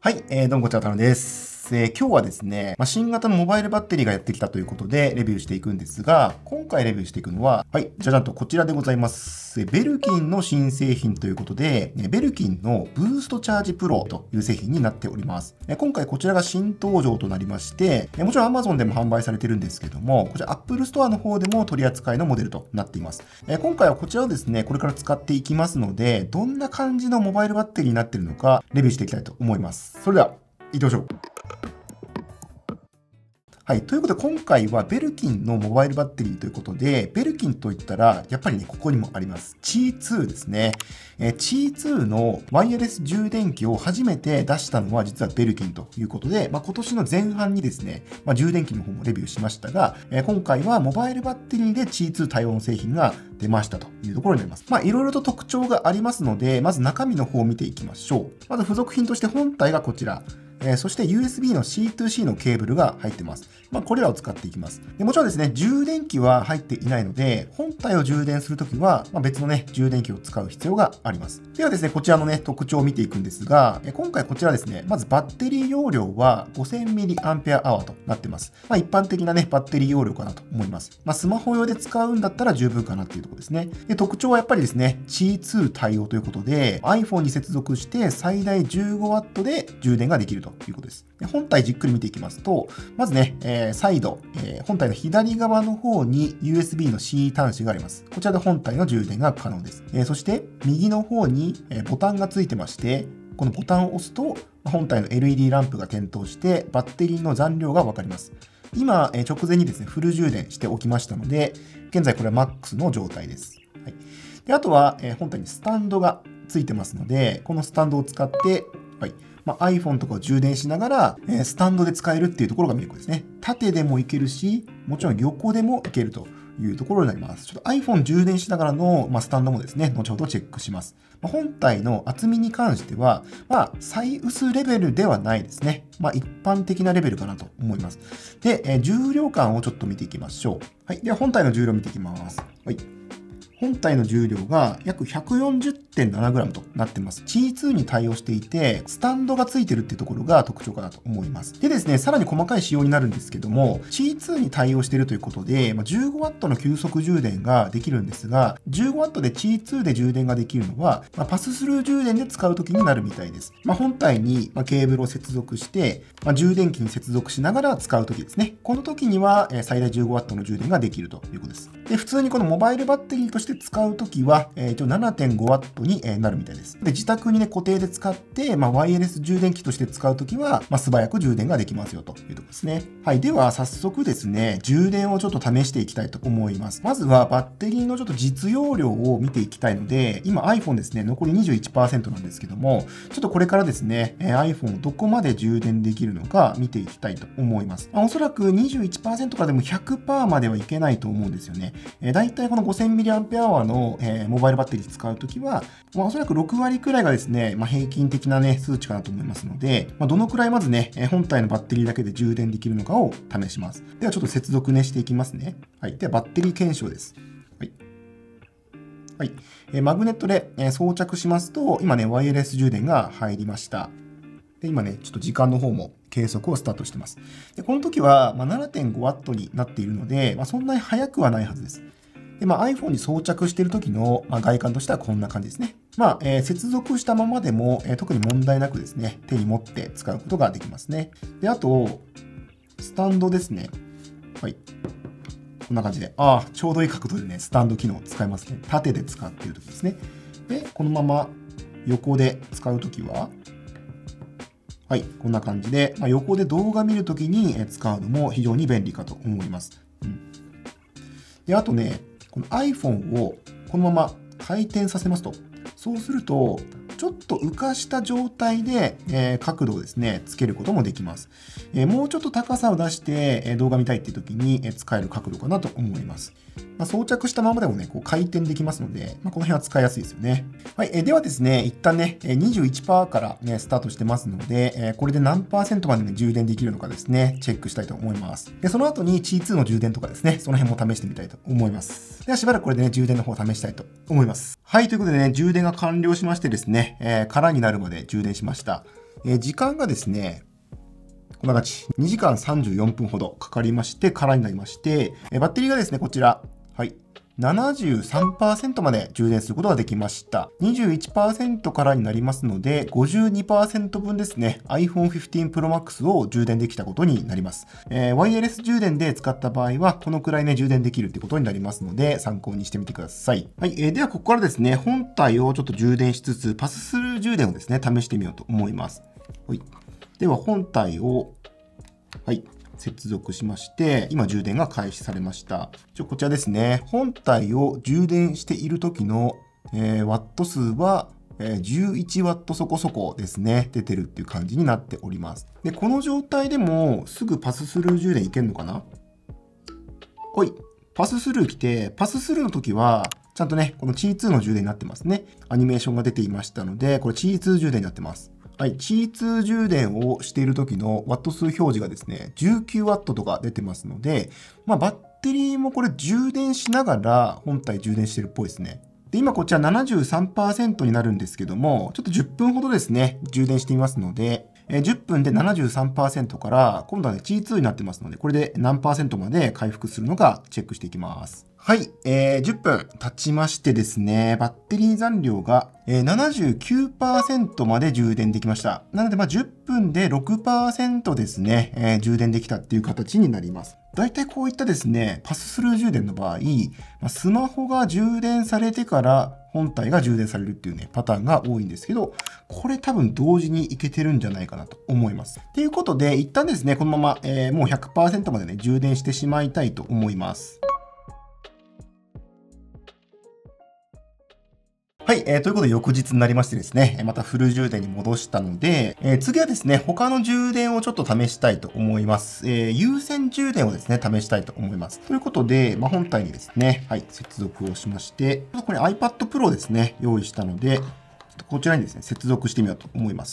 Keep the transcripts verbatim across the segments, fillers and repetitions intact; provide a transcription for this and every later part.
はい、えー、どうもこちら、たのです。えー、今日はですね、まあ、新型のモバイルバッテリーがやってきたということで、レビューしていくんですが、今回レビューしていくのは、はい、じゃじゃんとこちらでございます。えー、ベルキンの新製品ということで、えー、ベルキンのブーストチャージプロという製品になっております。えー、今回こちらが新登場となりまして、えー、もちろん Amazon でも販売されてるんですけども、こちら Apple Store の方でも取り扱いのモデルとなっています。えー、今回はこちらをですね、これから使っていきますので、どんな感じのモバイルバッテリーになっているのか、レビューしていきたいと思います。それでは、行きましょう。はい。ということで、今回はベルキンのモバイルバッテリーということで、ベルキンといったら、やっぱりね、ここにもあります。シーツー ですね。えー、シーツー のワイヤレス充電器を初めて出したのは実はベルキンということで、まあ、今年の前半にですね、まあ、充電器の方もレビューしましたが、えー、今回はモバイルバッテリーで シーツー 対応の製品が出ましたというところになります。まあ、いろいろと特徴がありますので、まず中身の方を見ていきましょう。まず付属品として本体がこちら。えー、そして ユーエスビー の シーツーシー のケーブルが入ってます。まあ、これらを使っていきます。でもちろんですね、充電器は入っていないので、本体を充電するときは、まあ、別のね、充電器を使う必要があります。ではですね、こちらのね、特徴を見ていくんですが、えー、今回こちらですね、まずバッテリー容量は ごせんミリアンペアアワー となってます。まあ、一般的なね、バッテリー容量かなと思います。まあ、スマホ用で使うんだったら十分かなっていうところですね。で、特徴はやっぱりですね、シーツー 対応ということで、iPhone に接続して最大 じゅうごワット で充電ができるということです。本体じっくり見ていきますと、まずね、えー、サイド、えー、本体の左側の方に ユーエスビー の C 端子があります。こちらで本体の充電が可能です。えー、そして右の方にボタンがついてまして、このボタンを押すと本体の エルイーディー ランプが点灯してバッテリーの残量がわかります。今、えー、直前にですね、フル充電しておきましたので、現在これはマックスの状態です。はい、であとは、えー、本体にスタンドがついてますので、このスタンドを使って、はいまあ、iPhone とかを充電しながら、えー、スタンドで使えるっていうところが魅力ですね。縦でもいけるし、もちろん横でもいけるというところになります。ちょっと iPhone 充電しながらの、まあ、スタンドもですね、後ほどチェックします。まあ、本体の厚みに関しては、まあ、最薄レベルではないですね。まあ、一般的なレベルかなと思います。で、えー、重量感をちょっと見ていきましょう。はい。では本体の重量を見ていきます。はい。本体の重量が約 ひゃくよんじゅってんななグラム となってます。シーツー に対応していて、スタンドがついてるっていうところが特徴かなと思います。でですね、さらに細かい仕様になるんですけども、シーツー に対応しているということで、じゅうごワット の急速充電ができるんですが、じゅうごワット で シーツー で充電ができるのは、まあ、パススルー充電で使うときになるみたいです。まあ、本体にケーブルを接続して、まあ、充電器に接続しながら使うときですね。この時には最大 じゅうごワット の充電ができるということです。で、普通にこのモバイルバッテリーとして使うときは、えー、一応 ななてんごワット になるみたいです。で、自宅にね、固定で使って、まあ、ワイヤレス充電器として使うときは、まあ、素早く充電ができますよというところですね。はい。では、早速ですね、充電をちょっと試していきたいと思います。まずは、バッテリーのちょっと実容量を見ていきたいので、今 iPhone ですね、残り にじゅういちパーセント なんですけども、ちょっとこれからですね、iPhone をどこまで充電できるのか見ていきたいと思います。まあ、おそらく にじゅういちパーセント からでも ひゃくパーセント まではいけないと思うんですよね。えー、だいたいこの ごせんミリアンペアアワー の、えー、モバイルバッテリー使うときは、まあ、おそらくろくわりくらいがですね、まあ、平均的なね、数値かなと思いますので、まあ、どのくらいまずね、本体のバッテリーだけで充電できるのかを試します。ではちょっと接続ねしていきますね。はい。ではバッテリー検証です。はい。はい。えー、マグネットで、えー、装着しますと、今ね、ワイヤレス充電が入りました。で、今ね、ちょっと時間の方も計測をスタートしてます。で、この時は、まあ、ななてんごワット になっているので、まあ、そんなに速くはないはずです。で、まあ、iPhone に装着している時の、まあ、外観としてはこんな感じですね。まあ、えー、接続したままでも、えー、特に問題なくですね、手に持って使うことができますね。で、あと、スタンドですね。はい。こんな感じで、ああ、ちょうどいい角度でね、スタンド機能を使いますね。縦で使っている時ですね。で、このまま横で使う時は、はい、こんな感じで、まあ、横で動画見るときに使うのも非常に便利かと思います。うん、で、あとね、この iPhone をこのまま回転させますと、そうすると、ちょっと浮かした状態で、えー、角度をですね、つけることもできます。えー、もうちょっと高さを出して、えー、動画見たいっていう時に、えー、使える角度かなと思います。まあ、装着したままでもね、こう回転できますので、まあ、この辺は使いやすいですよね。はい、えー、ではですね、一旦ね、にじゅういちパーセント から、ね、スタートしてますので、えー、これで何パーセントまで、ね、充電できるのかですね、チェックしたいと思います。で、その後に シーツー の充電とかですね、その辺も試してみたいと思います。ではしばらくこれでね、充電の方を試したいと思います。はい、ということでね、充電が完了しましてですね、えー、空になるまで充電しました。 えー、時間がですね、こんな感じ。にじかんさんじゅうよんぷんほどかかりまして、空になりまして、えー、バッテリーがですね、こちら。はい。ななじゅうさんパーセント まで充電することができました。にじゅういちパーセント からになりますので、ごじゅうにパーセント 分ですね、iPhone フィフティーン Pro Max を充電できたことになります。えー、ワイヤレス充電で使った場合は、このくらいね、充電できるってことになりますので、参考にしてみてください。はい。えー、では、ここからですね、本体をちょっと充電しつつ、パススルー充電をですね、試してみようと思います。はい。では、本体を、はい。接続しまして、今充電が開始されました。こちらですね。本体を充電している時の、えー、ワット数は、えー、じゅういちワットそこそこですね。出てるっていう感じになっております。で、この状態でもすぐパススルー充電いけるのかな？ほい。パススルー来て、パススルーの時は、ちゃんとね、この シーツー の充電になってますね。アニメーションが出ていましたので、これ シーツー 充電になってます。はい、シーツー 充電をしている時のワット数表示がですね、じゅうきゅうワットとか出てますので、まあ、バッテリーもこれ充電しながら本体充電してるっぽいですね。で、今こちら ななじゅうさんパーセント になるんですけども、ちょっとじゅっぷんほどですね、充電してみますので、えー、じゅっぷんで ななじゅうさんパーセント から、今度はね、シーツー になってますので、これで何パーセントまで回復するのかチェックしていきます。はい、えー、じゅっぷん経ちましてですね、バッテリー残量が、えー、ななじゅうきゅうパーセント まで充電できました。なので、まあ、じゅっぷんで ろくパーセント ですね、えー、充電できたっていう形になります。だいたいこういったですね、パススルー充電の場合、まあ、スマホが充電されてから本体が充電されるっていうね、パターンが多いんですけど、これ多分同時にいけてるんじゃないかなと思います。ということで、一旦ですね、このまま、えー、もう ひゃくパーセント までね、充電してしまいたいと思います。はい、えー、ということで翌日になりましてですね、またフル充電に戻したので、えー、次はですね、他の充電をちょっと試したいと思います。えー、有線充電をですね、試したいと思います。ということで、まあ、本体にですね、はい、接続をしまして、これ iPad Pro ですね、用意したので、ちょっとこちらにですね、接続してみようと思います。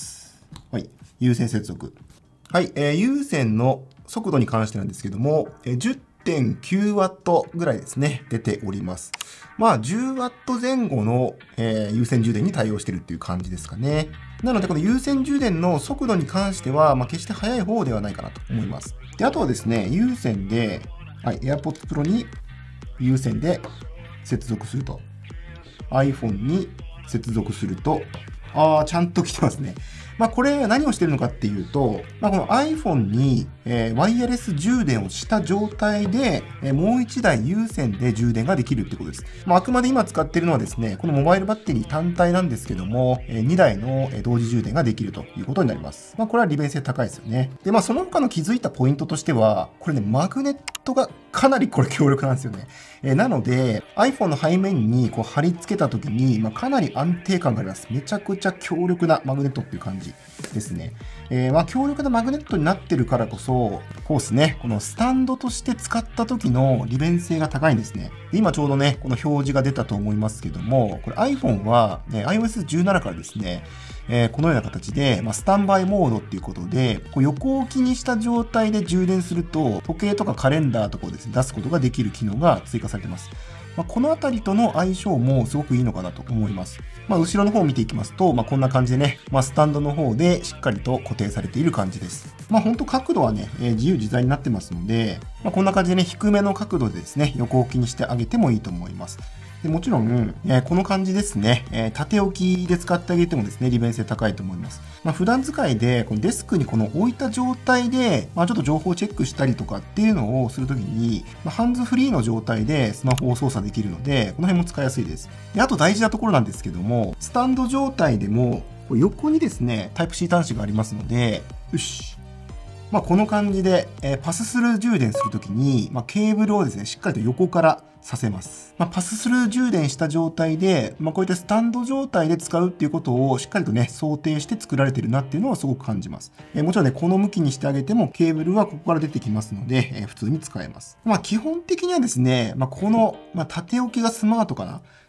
はい、有線接続。はい、えー、有線の速度に関してなんですけども、えー、じゅってんきゅうワット ぐらいですね、出ております。まあ、じゅうワット 前後の、えー、有線充電に対応してるっていう感じですかね。なので、この有線充電の速度に関しては、まあ、決して速い方ではないかなと思います。で、あとはですね、有線で、はい、AirPods Pro に有線で接続すると。iPhone に接続すると、ああ、ちゃんと来てますね。まあこれ何をしてるのかっていうと、まあこの iPhone に、えー、ワイヤレス充電をした状態で、えー、もう一台有線で充電ができるってことです。まああくまで今使っているのはですね、このモバイルバッテリー単体なんですけども、えー、にだいの同時充電ができるということになります。まあこれは利便性高いですよね。で、まあその他の気づいたポイントとしては、これね、マグネットがかなりこれ強力なんですよね。えー、なので、iPhone の背面にこう貼り付けた時に、まあ、かなり安定感があります。めちゃくちゃ強力なマグネットっていう感じですね。えー、まあ強力なマグネットになってるからこそ、こうですね、このスタンドとして使った時の利便性が高いんですね。で今ちょうどね、この表示が出たと思いますけども、これ iPhone は、ね、アイオーエスじゅうなな からですね、えー、このような形で、まあ、スタンバイモードっていうことで、こう横置きにした状態で充電すると、時計とかカレンダーとかをですね、出すことができる機能が追加されています。まあ、このあたりとの相性もすごくいいのかなと思います。まあ、後ろの方を見ていきますと、まあ、こんな感じでね、まあ、スタンドの方でしっかりと固定されている感じです。まあ、ほんと角度はね、えー、自由自在になってますので、まあ、こんな感じでね、低めの角度でですね、横置きにしてあげてもいいと思います。でもちろん、えー、この感じですね、えー、縦置きで使ってあげてもですね、利便性高いと思います。まあ、普段使いで、このデスクにこの置いた状態で、まあ、ちょっと情報をチェックしたりとかっていうのをするときに、まあ、ハンズフリーの状態でスマホを操作できるので、この辺も使いやすいです。で、あと大事なところなんですけども、スタンド状態でも、これ横にですね、タイプ シー 端子がありますので、よし。まあ、この感じで、えー、パススルー充電するときに、まあ、ケーブルをですね、しっかりと横からさせます。まあ、パススルー充電した状態で、まあ、こういったスタンド状態で使うっていうことをしっかりとね、想定して作られてるなっていうのはすごく感じます。えー、もちろんね、この向きにしてあげてもケーブルはここから出てきますので、えー、普通に使えます。まあ、基本的にはですね、まあ、この、まあ、縦置きがスマートかな。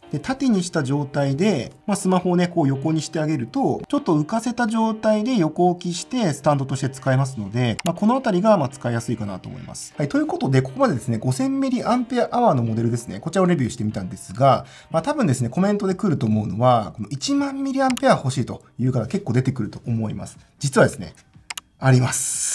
で、縦にした状態で、まあ、スマホをね、こう横にしてあげると、ちょっと浮かせた状態で横置きしてスタンドとして使えますので、まあ、このあたりがまあ使いやすいかなと思います。はい、ということで、ここまでですね、ごせんミリアンペアアワーのモデルですね、こちらをレビューしてみたんですが、まあ、多分ですね、コメントで来ると思うのは、このいちまんミリアンペア欲しいという方結構出てくると思います。実はですね、あります。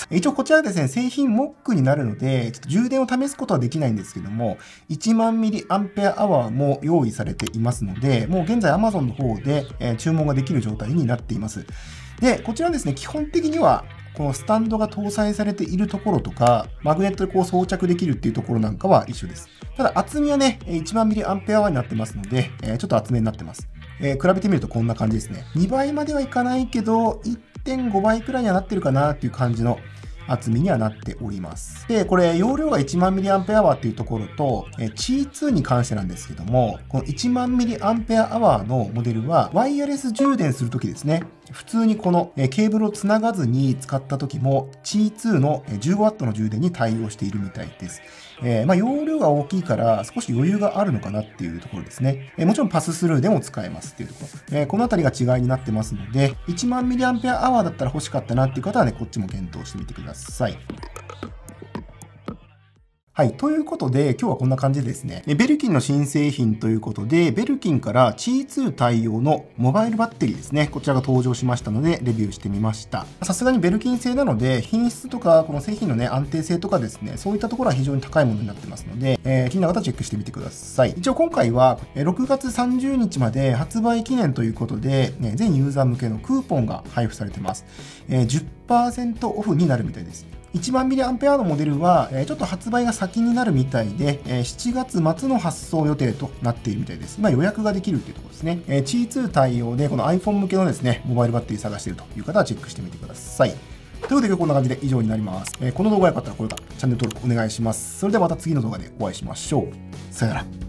一応こちらはですね、製品モックになるので、ちょっと充電を試すことはできないんですけども、いちまんミリアンペアアワーも用意されていますので、もう現在 Amazon の方で、えー、注文ができる状態になっています。で、こちらはですね、基本的には、このスタンドが搭載されているところとか、マグネットでこう装着できるっていうところなんかは一緒です。ただ厚みはね、いちまんミリアンペアアワーになってますので、えー、ちょっと厚めになってます。えー、比べてみるとこんな感じですね。にばいまではいかないけど、いってんごばいくらいにはなってるかなっていう感じの厚みにはなっております。で、これ容量がいちまんミリアンペアアワーっていうところと、え シーツー に関してなんですけども、このいちまんミリアンペアアワーのモデルはワイヤレス充電するときですね。普通にこのケーブルをつながずに使った時も シーツー のじゅうごワットの充電に対応しているみたいです。えー、まあ容量が大きいから少し余裕があるのかなっていうところですね。えー、もちろんパススルーでも使えますっていうところ。えー、このあたりが違いになってますので、いちまんミリアンペアアワーだったら欲しかったなっていう方はね、こっちも検討してみてください。はい。ということで、今日はこんな感じでですね、ベルキンの新製品ということで、ベルキンから シーツー 対応のモバイルバッテリーですね、こちらが登場しましたので、レビューしてみました。さすがにベルキン製なので、品質とか、この製品のね、安定性とかですね、そういったところは非常に高いものになってますので、えー、気になる方はチェックしてみてください。一応今回は、ろくがつさんじゅうにちまで発売記念ということで、ね、全ユーザー向けのクーポンが配布されてます。えー、じゅっパーセント オフになるみたいです。いちまんミリアンペアのモデルは、ちょっと発売が先になるみたいで、しちがつまつの発送予定となっているみたいです。今予約ができるっていうところですね。シーツー 対応で、この iPhone 向けのですね、モバイルバッテリー探しているという方はチェックしてみてください。ということで今日こんな感じで以上になります。この動画が良かったら高評価、チャンネル登録お願いします。それではまた次の動画でお会いしましょう。さよなら。